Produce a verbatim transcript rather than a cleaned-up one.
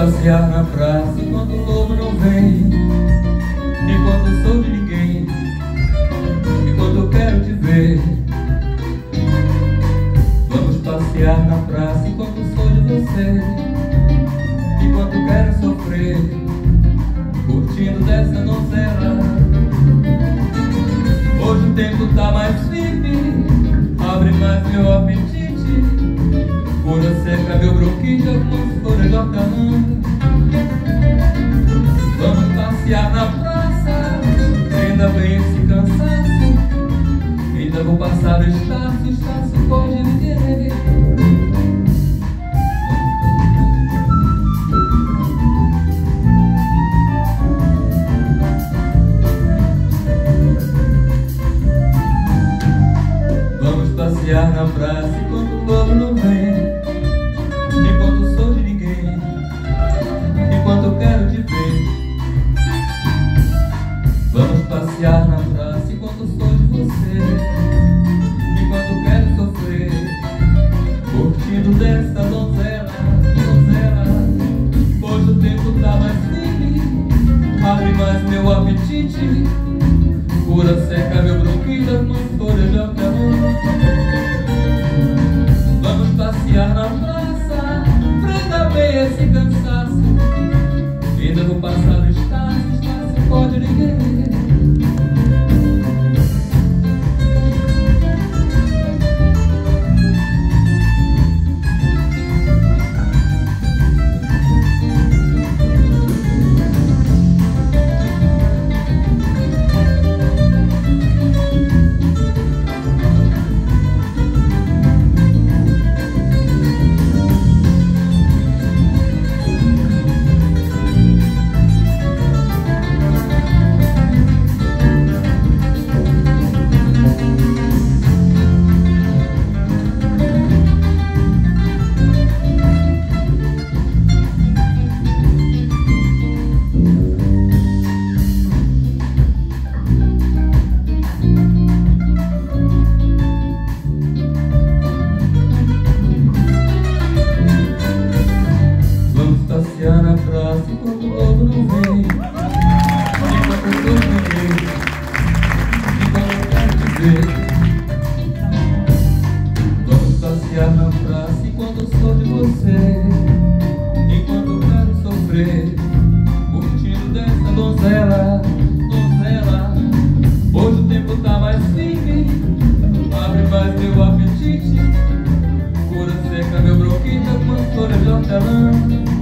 passear na praça enquanto o lobo não vem, enquanto sou de ninguém, enquanto eu quero te ver. Vamos passear na praça enquanto sou de você, enquanto quero sofrer, curtindo dessa donzela. Hoje o tempo tá mais firme, abre mais meu apetite, cura seca meu bronquite, algumas folhas de hortelã. Vamos passear na praça, prenda bem esse cansaço, ainda vou passar o Estácio, Estácio pode me querer. Vamos passear na praça enquanto o lobo não vem, enquanto sou de ninguém, enquanto eu quero te ver. Vamos passear na praça enquanto sou de você, enquanto quero sofrer, curtindo dessa donzela, donzela. Hoje o tempo tá mais firme, abre mais meu apetite, cura seca meu bronquite, algumas folhas de hortelã. Vamos passear na praça, prenda bem esse cansaço, ainda vou passar o Estácio, Estácio pode lhe querer. Passear na praça enquanto o lobo não vem, enquanto eu sou de ninguém, enquanto eu quero te ver. Vamos passear na praça enquanto eu sou de você, enquanto eu quero sofrer, curtindo dessa donzela, donzela. Hoje o tempo tá mais firme, abre mais meu apetite, cura seca meu bronquite, algumas folhas de hortelã.